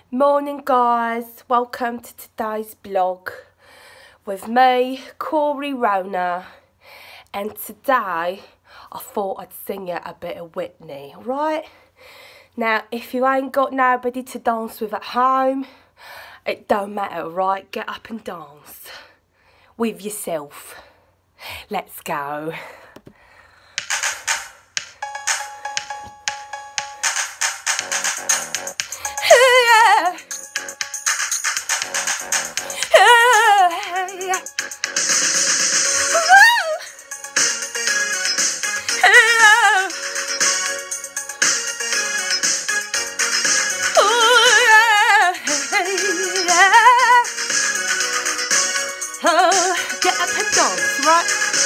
Morning guys, welcome to today's blog with me, Corey Rona, and today I thought I'd sing you a bit of Whitney, right? Now if you ain't got nobody to dance with at home, it don't matter, right? Get up and dance with yourself. Let's go. Get up and dance, right?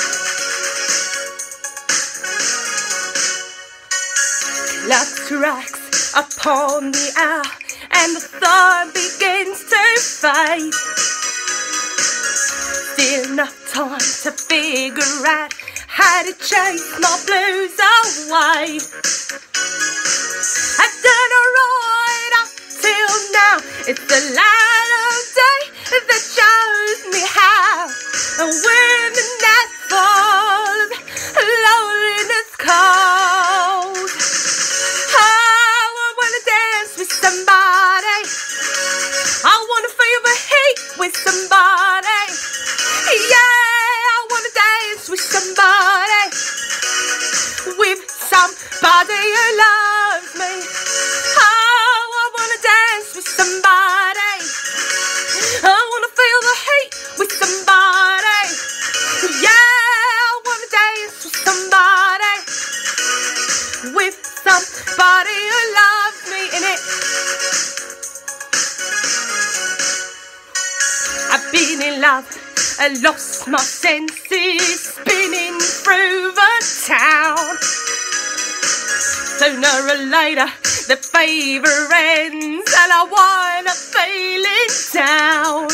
Clock strikes upon the hour and the sun begins to fade. Still enough time to figure out how to chase my blues away. I've done alright up till now. It's the light of day that shows me how. And when the night falls, loneliness calls. Oh, I wanna dance with somebody. I wanna feel the heat with somebody. Yeah, I wanna dance with somebody. With somebody who loves me. Oh, I wanna dance with somebody. I wanna feel the heat with somebody. Yeah, I wanna dance with somebody. With somebody who loves me in it. I've been in love and lost my senses, spinning through the town. Sooner or later the favour ends and I wind up feeling down.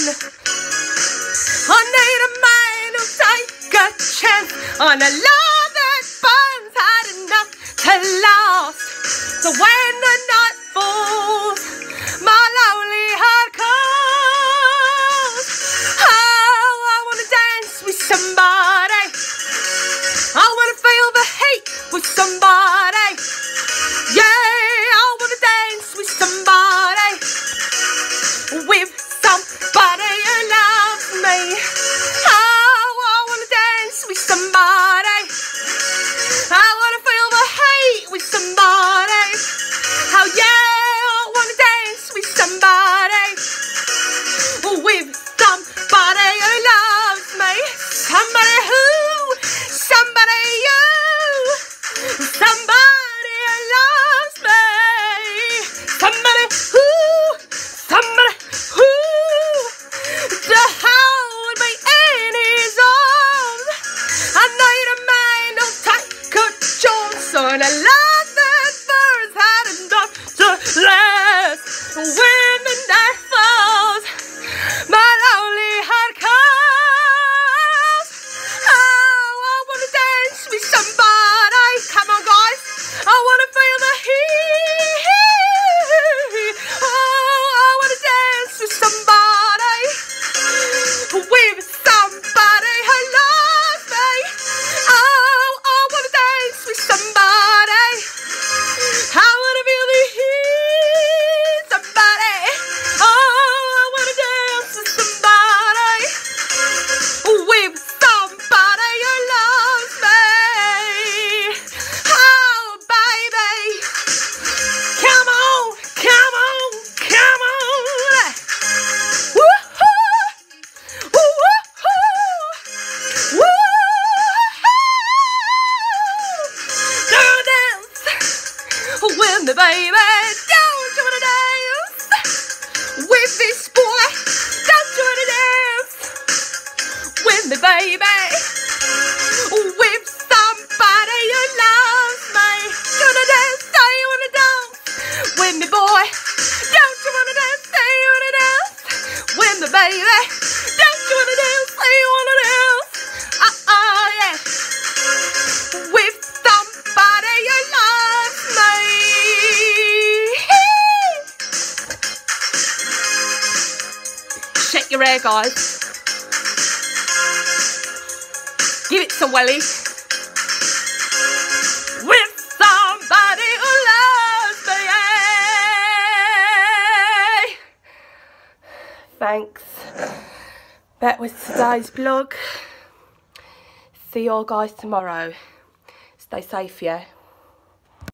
I need a man who'll take a chance on a love that burns hard enough to last. So when the night falls, my lonely heart calls. Oh, I wanna dance with somebody. I wanna feel the heat with somebody. Yeah, I wanna dance with somebody. With somebody who loves me. Oh, I wanna dance with somebody. I wanna feel the heat with somebody. Oh yeah, I wanna dance with somebody. With somebody who loves me. Somebody who, somebody you, somebody who loves me. Somebody who to hold me in his arms. I need a man who'll take a chance on a love that burns hard enough to last. When the night falls, my lonely heart calls. Oh, I wanna dance with somebody. Come on, guys. I wanna feel the heat. Oh, I wanna dance with somebody. With somebody who loves me. Oh, I wanna dance with somebody. I wanna feel the heat. Somebody. Oh, wet your hair, guys. Give it some welly. With somebody who loves me. Thanks. That was today's vlog. See you all guys tomorrow. Stay safe, yeah.